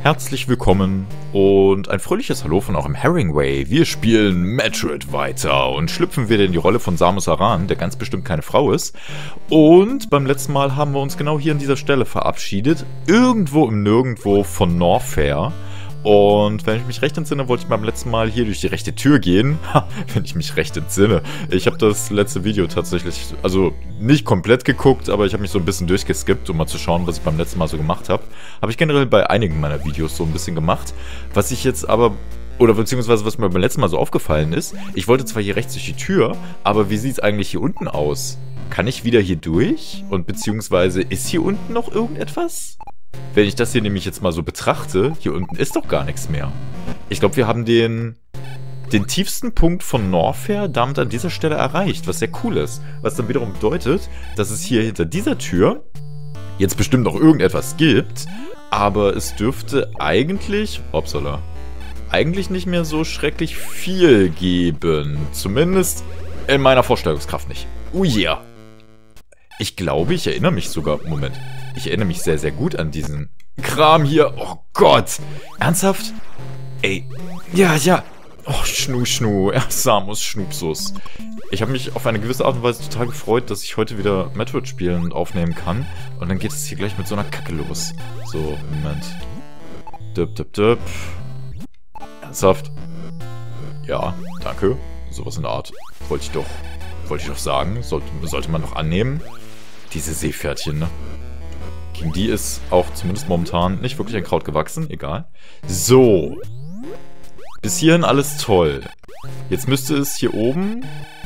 Herzlich willkommen und ein fröhliches Hallo von eurem Herringway. Wir spielen Metroid weiter und schlüpfen wieder in die Rolle von Samus Aran, der ganz bestimmt keine Frau ist. Und beim letzten Mal haben wir uns genau hier an dieser Stelle verabschiedet, irgendwo im Nirgendwo von Norfair. Und wenn ich mich recht entsinne, wollte ich beim letzten Mal hier durch die rechte Tür gehen. Ha, wenn ich mich recht entsinne. Ich habe das letzte Video tatsächlich, also nicht komplett geguckt, aber ich habe mich so ein bisschen durchgeskippt, um mal zu schauen, was ich beim letzten Mal so gemacht habe. Habe ich generell bei einigen meiner Videos so ein bisschen gemacht. Was ich jetzt aber, oder beziehungsweise was mir beim letzten Mal so aufgefallen ist, ich wollte zwar hier rechts durch die Tür, aber wie sieht es eigentlich hier unten aus? Kann ich wieder hier durch? Und beziehungsweise ist hier unten noch irgendetwas? Wenn ich das hier nämlich jetzt mal so betrachte, hier unten ist doch gar nichts mehr. Ich glaube, wir haben den tiefsten Punkt von Norfair damit an dieser Stelle erreicht, was sehr cool ist. Was dann wiederum bedeutet, dass es hier hinter dieser Tür jetzt bestimmt noch irgendetwas gibt, aber es dürfte eigentlich, hoppsala, eigentlich nicht mehr so schrecklich viel geben. Zumindest in meiner Vorstellungskraft nicht. Oh yeah. Ich glaube, ich erinnere mich sogar, Moment. Ich erinnere mich sehr, sehr gut an diesen Kram hier. Oh Gott. Ernsthaft? Ey. Ja. Oh, Schnu. Ja, Samus Schnupsus. Ich habe mich auf eine gewisse Art und Weise total gefreut, dass ich heute wieder Metroid spielen und aufnehmen kann. Und dann geht es hier gleich mit so einer Kacke los. So, Moment. Düpp. Ernsthaft? Ja, danke. Sowas in der Art. Wollte ich doch sagen. Sollte man doch annehmen. Diese Seepferdchen, ne? Gegen die ist auch zumindest momentan nicht wirklich ein Kraut gewachsen. Egal. So. Bis hierhin alles toll. Jetzt müsste es hier oben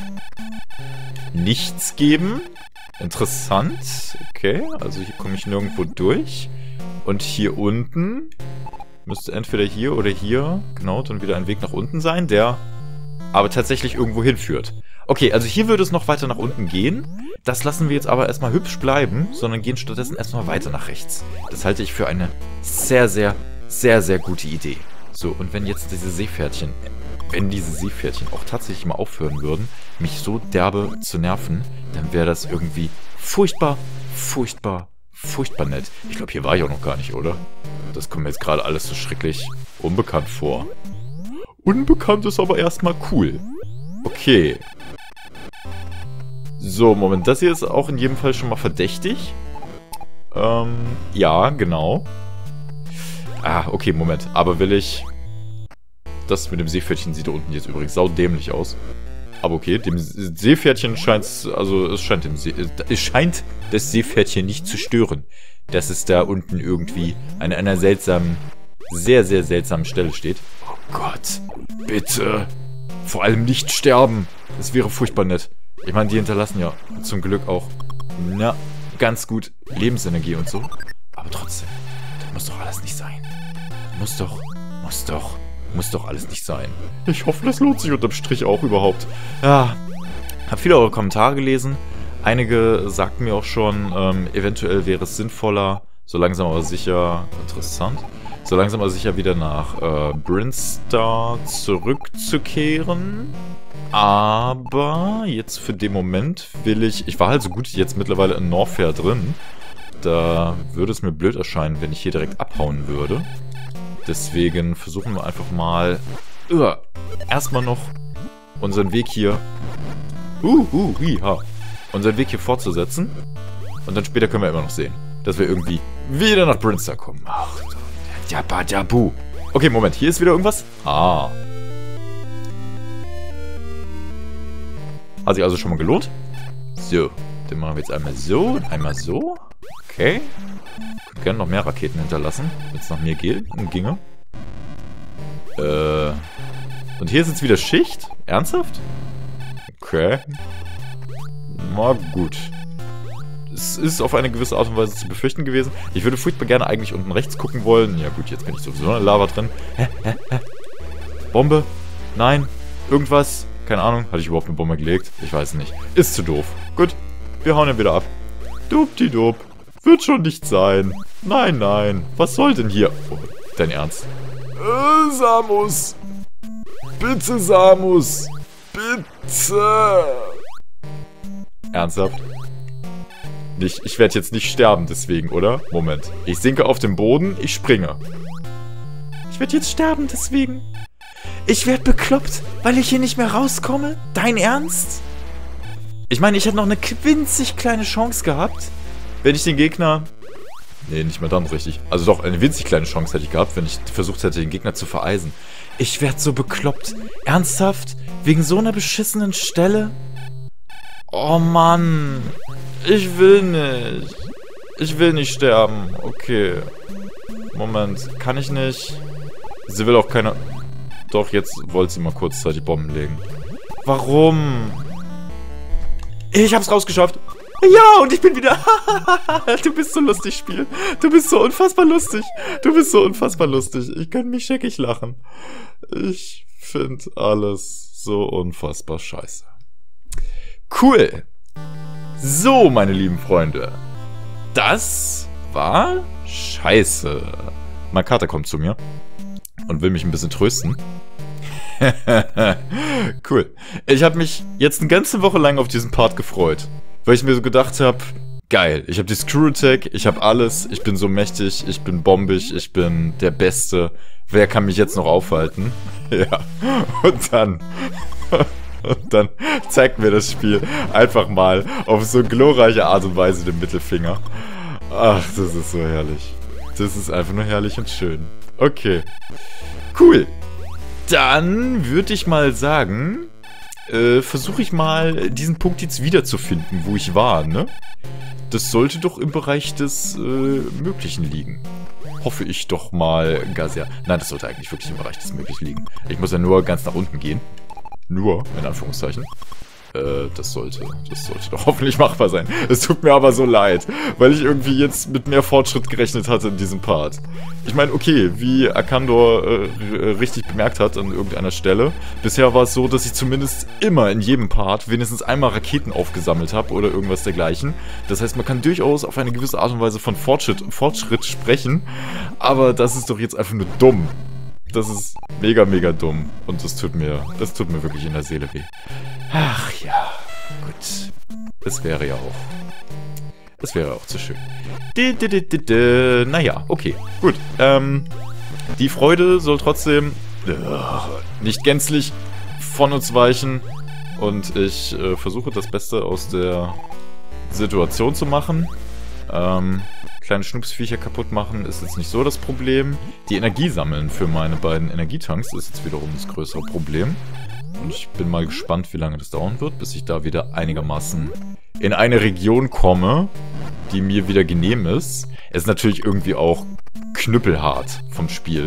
nichts geben. Interessant. Okay, also hier komme ich nirgendwo durch. Und hier unten müsste entweder hier oder hier, genau, dann wieder ein Weg nach unten sein, der aber tatsächlich irgendwo hinführt. Okay, also hier würde es noch weiter nach unten gehen. Das lassen wir jetzt aber erstmal hübsch bleiben, sondern gehen stattdessen erstmal weiter nach rechts. Das halte ich für eine sehr, sehr, sehr, sehr gute Idee. So, und wenn jetzt diese Seepferdchen auch tatsächlich mal aufhören würden, mich so derbe zu nerven, dann wäre das irgendwie furchtbar nett. Ich glaube, hier war ich auch noch gar nicht, oder? Das kommt mir jetzt gerade alles so schrecklich unbekannt vor. Unbekannt ist aber erstmal cool. Okay. So, Moment, das hier ist auch in jedem Fall schon mal verdächtig. Ja, genau. Ah, okay, Moment. Aber will ich... Das mit dem Seepferdchen sieht da unten jetzt übrigens saudämlich aus. Aber okay, dem Seepferdchen scheint es... Also, es scheint das Seepferdchen nicht zu stören. Dass es da unten irgendwie an einer seltsamen... Sehr, sehr seltsamen Stelle steht. Oh Gott. Bitte. Vor allem nicht sterben. Das wäre furchtbar nett. Ich meine, die hinterlassen ja zum Glück auch, na, ganz gut Lebensenergie und so. Aber trotzdem, das muss doch alles nicht sein. Muss doch alles nicht sein. Ich hoffe, das lohnt sich unterm Strich auch überhaupt. Ja, habe viele eure Kommentare gelesen. Einige sagten mir auch schon, eventuell wäre es sinnvoller, so langsam aber sicher, interessant, so langsam aber sicher wieder nach Brinstar zurückzukehren. Aber jetzt für den Moment will ich war halt so gut jetzt mittlerweile in Norfair drin. Da würde es mir blöd erscheinen, wenn ich hier direkt abhauen würde. Deswegen versuchen wir einfach mal erstmal noch unseren Weg hier unseren Weg hier fortzusetzen. Und dann später können wir immer noch sehen, dass wir irgendwie wieder nach Brinstar kommen. Ach, Jabu. Okay, Moment, hier ist wieder irgendwas. Ah. Hat sich also schon mal gelohnt. So, den machen wir jetzt einmal so und einmal so. Okay. Ich könnte gerne noch mehr Raketen hinterlassen, wenn es nach mir ginge. Und hier ist jetzt wieder Schicht? Ernsthaft? Okay. Na gut. Es ist auf eine gewisse Art und Weise zu befürchten gewesen. Ich würde furchtbar gerne eigentlich unten rechts gucken wollen. Ja gut, jetzt bin ich sowieso in der Lava drin. Bombe? Nein? Irgendwas? Keine Ahnung. Hatte ich überhaupt eine Bombe gelegt? Ich weiß nicht. Ist zu doof. Gut. Wir hauen ihn wieder ab. Dupdidup. Wird schon nicht sein. Nein. Was soll denn hier? Oh, dein Ernst? Samus. Bitte, Samus. Bitte. Ernsthaft? Ich werde jetzt nicht sterben deswegen, oder? Moment. Ich sinke auf den Boden, ich springe. Ich werde jetzt sterben deswegen. Ich werde bekloppt, weil ich hier nicht mehr rauskomme? Dein Ernst? Ich meine, ich hätte noch eine winzig kleine Chance gehabt, wenn ich den Gegner... Nee, nicht mehr dann richtig. Also doch, eine winzig kleine Chance hätte ich gehabt, wenn ich versucht hätte, den Gegner zu vereisen. Ich werde so bekloppt. Ernsthaft? Wegen so einer beschissenen Stelle? Oh Mann. Ich will nicht. Ich will nicht sterben. Okay. Moment. Kann ich nicht? Sie will auch keine... Doch, jetzt wollte sie mal kurzzeitig Bomben legen. Warum? Ich hab's rausgeschafft. Ja, und ich bin wieder... Du bist so lustig, Spiel. Du bist so unfassbar lustig. Du bist so unfassbar lustig. Ich kann mich scheckig lachen. Ich finde alles so unfassbar scheiße. Cool. So, meine lieben Freunde. Das war scheiße. Mein Kater kommt zu mir und will mich ein bisschen trösten. Cool. Ich habe mich jetzt eine ganze Woche lang auf diesen Part gefreut. Weil ich mir so gedacht habe, geil, ich habe die Screw Attack, ich habe alles, ich bin so mächtig, ich bin bombig, ich bin der Beste. Wer kann mich jetzt noch aufhalten? Ja, und dann zeigt mir das Spiel einfach mal auf so glorreiche Art und Weise den Mittelfinger. Ach, das ist so herrlich. Das ist einfach nur herrlich und schön. Okay. Cool. Dann würde ich mal sagen... versuche ich mal, diesen Punkt jetzt wiederzufinden, wo ich war, ne? Das sollte doch im Bereich des Möglichen liegen. Hoffe ich doch mal gar sehr. Nein, das sollte eigentlich wirklich im Bereich des Möglichen liegen. Ich muss ja nur ganz nach unten gehen. Nur, in Anführungszeichen. Das sollte doch hoffentlich machbar sein. Es tut mir aber so leid, weil ich irgendwie jetzt mit mehr Fortschritt gerechnet hatte in diesem Part. Ich meine, okay, wie Akandor richtig bemerkt hat an irgendeiner Stelle, bisher war es so, dass ich zumindest immer in jedem Part wenigstens einmal Raketen aufgesammelt habe oder irgendwas dergleichen. Das heißt, man kann durchaus auf eine gewisse Art und Weise von Fortschritt sprechen, aber das ist doch jetzt einfach nur dumm. Das ist mega, mega dumm. Und das tut mir wirklich in der Seele weh. Ach ja, gut. Es wäre ja auch zu schön. Naja, okay, gut. Die Freude soll trotzdem nicht gänzlich von uns weichen. Und ich versuche das Beste aus der Situation zu machen. Kleine Schnupsviecher kaputt machen ist jetzt nicht so das Problem. Die Energie sammeln für meine beiden Energietanks ist jetzt wiederum das größere Problem. Und ich bin mal gespannt, wie lange das dauern wird, bis ich da wieder einigermaßen in eine Region komme, die mir wieder genehm ist. Es ist natürlich irgendwie auch knüppelhart vom Spiel.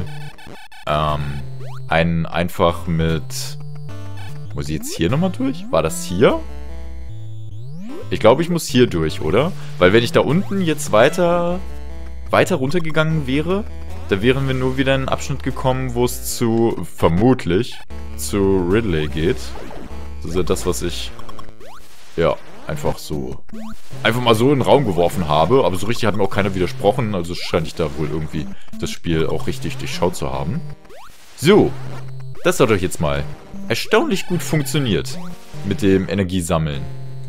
Einfach mit... Muss ich jetzt hier nochmal durch? War das hier? Ich glaube, ich muss hier durch, oder? Weil wenn ich da unten jetzt weiter runtergegangen wäre, da wären wir nur wieder in einen Abschnitt gekommen, wo es vermutlich zu Ridley geht. Das ist ja das, was ich, ja, einfach mal so in den Raum geworfen habe. Aber so richtig hat mir auch keiner widersprochen, also scheint ich da wohl irgendwie das Spiel auch richtig durchschaut zu haben. So, das hat euch jetzt mal erstaunlich gut funktioniert mit dem Energiesammeln.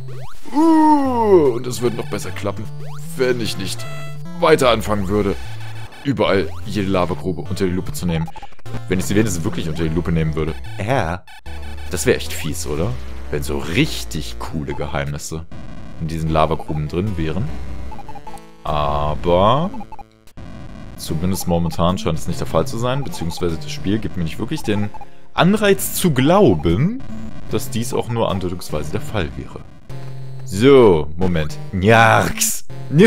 Und es würde noch besser klappen, wenn ich nicht weiter anfangen würde, überall jede Lavagrube unter die Lupe zu nehmen. Wenn ich sie wenigstens wirklich unter die Lupe nehmen würde. Das wäre echt fies, oder? Wenn so richtig coole Geheimnisse in diesen Lavagruben drin wären. Aber zumindest momentan scheint es nicht der Fall zu sein, beziehungsweise das Spiel gibt mir nicht wirklich den Anreiz zu glauben, dass dies auch nur andeutungsweise der Fall wäre. So, Moment. Njarks.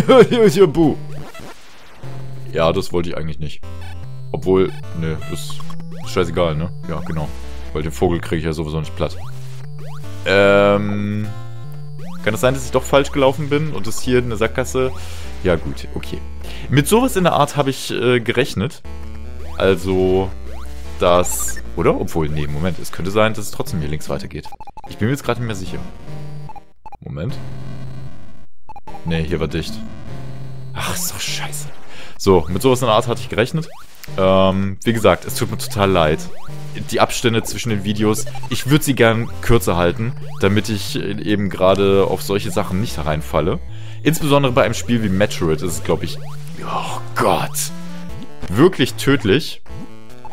Ja, das wollte ich eigentlich nicht. Obwohl, ne, ist scheißegal, ne? Ja, genau. Weil den Vogel kriege ich ja sowieso nicht platt. Kann es sein, dass ich doch falsch gelaufen bin und es hier eine Sackgasse... Ja gut, okay. Mit sowas in der Art habe ich gerechnet. Also, das... Oder? Obwohl, nee, Moment. Es könnte sein, dass es trotzdem hier links weitergeht. Ich bin mir jetzt gerade nicht mehr sicher. Moment. Nee, hier war dicht. Ach, so scheiße. So, mit sowas in der Art hatte ich gerechnet. Wie gesagt, es tut mir total leid. Die Abstände zwischen den Videos, ich würde sie gern kürzer halten, damit ich eben gerade auf solche Sachen nicht hereinfalle. Insbesondere bei einem Spiel wie Metroid ist es, glaube ich, oh Gott, wirklich tödlich,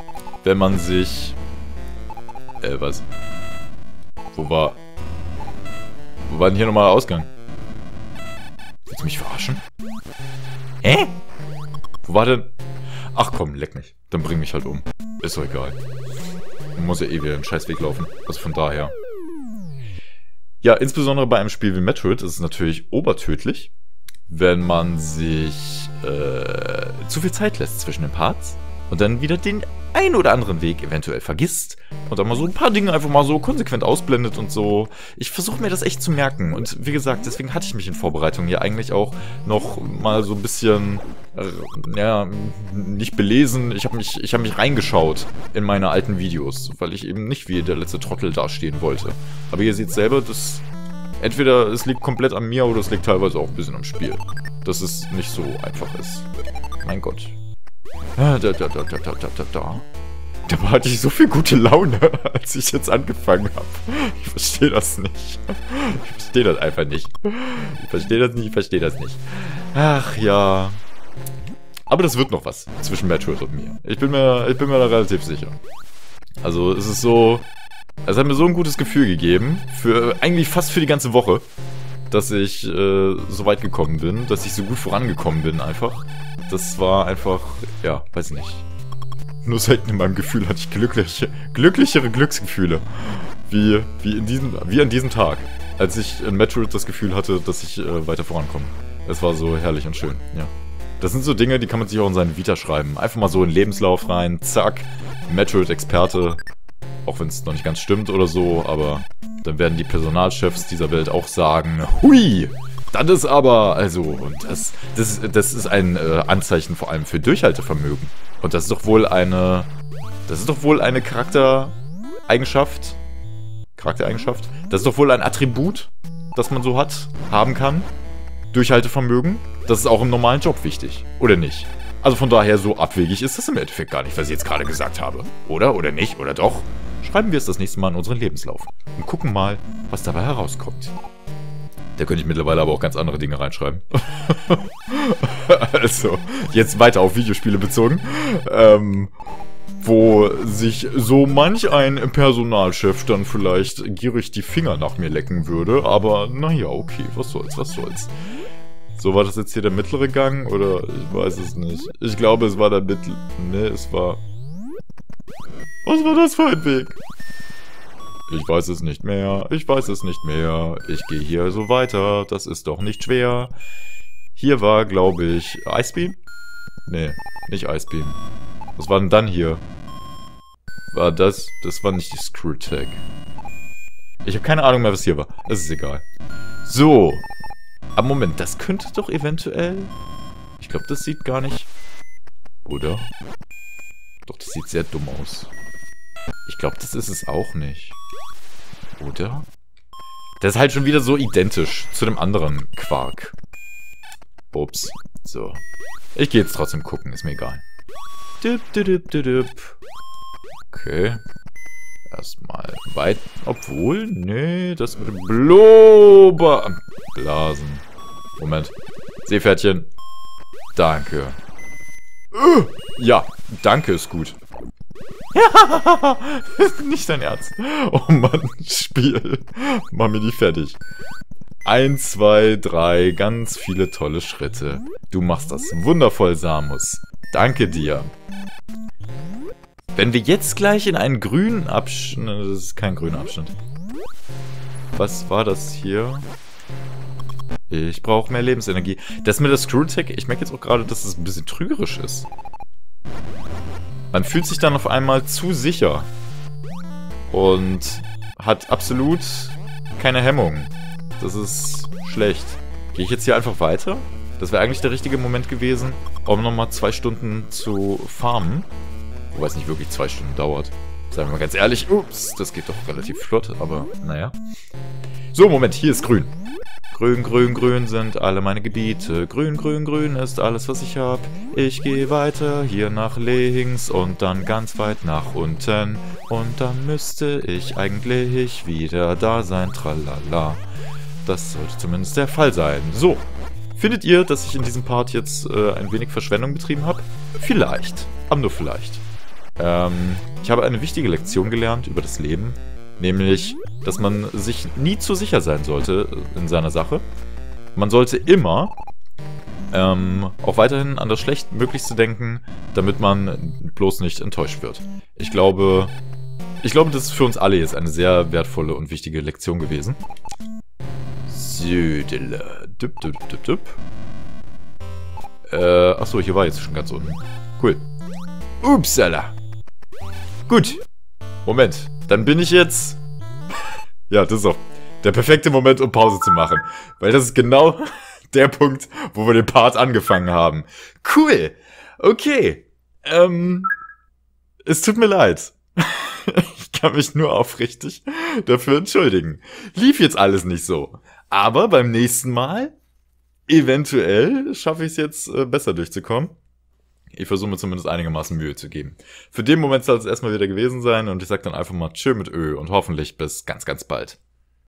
wenn man sich... was? Wo war denn hier nochmal der Ausgang? Willst du mich verarschen? Hä? Wo war denn... Ach komm, leck mich. Dann bring mich halt um. Ist doch egal. Man muss ja eh wieder einen Scheißweg laufen. Also von daher. Ja, insbesondere bei einem Spiel wie Metroid ist es natürlich obertödlich, wenn man sich zu viel Zeit lässt zwischen den Parts und dann wieder den einen oder anderen Weg eventuell vergisst und dann mal so ein paar Dinge einfach mal so konsequent ausblendet und so. Ich versuche mir das echt zu merken und wie gesagt, deswegen hatte ich mich in Vorbereitung hier eigentlich auch noch mal so ein bisschen, ja, nicht belesen. Ich hab mich reingeschaut in meine alten Videos, weil ich eben nicht wie der letzte Trottel dastehen wollte. Aber ihr seht selber, dass entweder es liegt komplett an mir oder es liegt teilweise auch ein bisschen am Spiel. Dass es nicht so einfach ist. Mein Gott. Da hatte ich so viel gute Laune, als ich jetzt angefangen habe. Ich verstehe das nicht. Ich verstehe das einfach nicht. Ich verstehe das nicht. Ach ja. Aber das wird noch was zwischen Metroid und mir. Ich bin mir da relativ sicher. Also es ist so... Es hat mir so ein gutes Gefühl gegeben, eigentlich fast für die ganze Woche, dass ich so weit gekommen bin, dass ich so gut vorangekommen bin einfach. Das war einfach, ja, weiß nicht. Nur selten in meinem Gefühl hatte ich glücklichere Glücksgefühle. Wie an diesem Tag, als ich in Metroid das Gefühl hatte, dass ich weiter vorankomme. Es war so herrlich und schön, ja. Das sind so Dinge, die kann man sich auch in seine Vita schreiben. Einfach mal so in den Lebenslauf rein, zack, Metroid-Experte. Auch wenn es noch nicht ganz stimmt oder so, aber dann werden die Personalchefs dieser Welt auch sagen, hui, das ist aber, also, und das ist ein Anzeichen vor allem für Durchhaltevermögen. Und das ist doch wohl eine Charaktereigenschaft. Das ist doch wohl ein Attribut, das man so haben kann. Durchhaltevermögen. Das ist auch im normalen Job wichtig, oder nicht? Also von daher, so abwegig ist das im Endeffekt gar nicht, was ich jetzt gerade gesagt habe. Oder? Oder nicht? Oder doch? Schreiben wir es das nächste Mal in unseren Lebenslauf. Und gucken mal, was dabei herauskommt. Da könnte ich mittlerweile aber auch ganz andere Dinge reinschreiben. Also, jetzt weiter auf Videospiele bezogen. Wo sich so manch ein Personalchef dann vielleicht gierig die Finger nach mir lecken würde. Aber naja, okay, was soll's. So, war das jetzt hier der mittlere Gang? Oder ich weiß es nicht. Ich glaube, es war der mittlere... Ne, es war... Was war das für ein Weg? Ich weiß es nicht mehr. Ich gehe hier so weiter. Das ist doch nicht schwer. Hier war, glaube ich, Icebeam? Nee, nicht Icebeam. Was war denn dann hier? War das? Das war nicht die Screw-Tag. Ich habe keine Ahnung mehr, was hier war. Es ist egal. So. Aber Moment, das könnte doch eventuell... Ich glaube, das sieht gar nicht... Oder? Doch, das sieht sehr dumm aus. Ich glaube, das ist es auch nicht. Oder? Das ist halt schon wieder so identisch zu dem anderen Quark. Ups. So. Ich gehe jetzt trotzdem gucken, ist mir egal. Okay. Erstmal weit. Obwohl, nee, das mit dem Blasen. Moment. Seepferdchen. Danke. Ja, danke ist gut. Ja, nicht dein Ernst. Oh Mann, Spiel. Mach mir die fertig. 1, 2, 3, ganz viele tolle Schritte. Du machst das wundervoll, Samus. Danke dir. Wenn wir jetzt gleich in einen grünen Abschnitt... Das ist kein grüner Abschnitt. Was war das hier? Ich brauche mehr Lebensenergie. Das mit der Screw-Tag, ich merke jetzt auch gerade, dass es ein bisschen trügerisch ist. Man fühlt sich dann auf einmal zu sicher. Und hat absolut keine Hemmung. Das ist schlecht. Gehe ich jetzt hier einfach weiter? Das wäre eigentlich der richtige Moment gewesen, um nochmal 2 Stunden zu farmen. Wobei es nicht wirklich 2 Stunden dauert. Sagen wir mal ganz ehrlich. Ups, das geht doch relativ flott, aber naja. So, Moment, hier ist grün. Grün, grün, grün sind alle meine Gebiete. Grün, grün, grün ist alles, was ich hab. Ich gehe weiter hier nach links und dann ganz weit nach unten. Und dann müsste ich eigentlich wieder da sein. Tralala. Das sollte zumindest der Fall sein. So. Findet ihr, dass ich in diesem Part jetzt ein wenig Verschwendung betrieben habe? Vielleicht. Aber nur vielleicht. Ich habe eine wichtige Lektion gelernt über das Leben, nämlich, dass man sich nie zu sicher sein sollte in seiner Sache. Man sollte immer auch weiterhin an das Schlechtmöglichste denken, damit man bloß nicht enttäuscht wird. Ich glaube, das ist für uns alle jetzt eine sehr wertvolle und wichtige Lektion gewesen. Südele. Achso, hier war jetzt schon ganz unten. Cool. Upsala. Gut. Moment. Dann bin ich jetzt... Ja, das ist auch der perfekte Moment, um Pause zu machen. Weil das ist genau der Punkt, wo wir den Part angefangen haben. Cool. Okay. Es tut mir leid. Ich kann mich nur aufrichtig dafür entschuldigen. Lief jetzt alles nicht so. Aber beim nächsten Mal, eventuell, schaffe ich es jetzt besser durchzukommen. Ich versuche mir zumindest einigermaßen Mühe zu geben. Für den Moment soll es erstmal wieder gewesen sein und ich sage dann einfach mal Tschö mit Ö und hoffentlich bis ganz, ganz bald.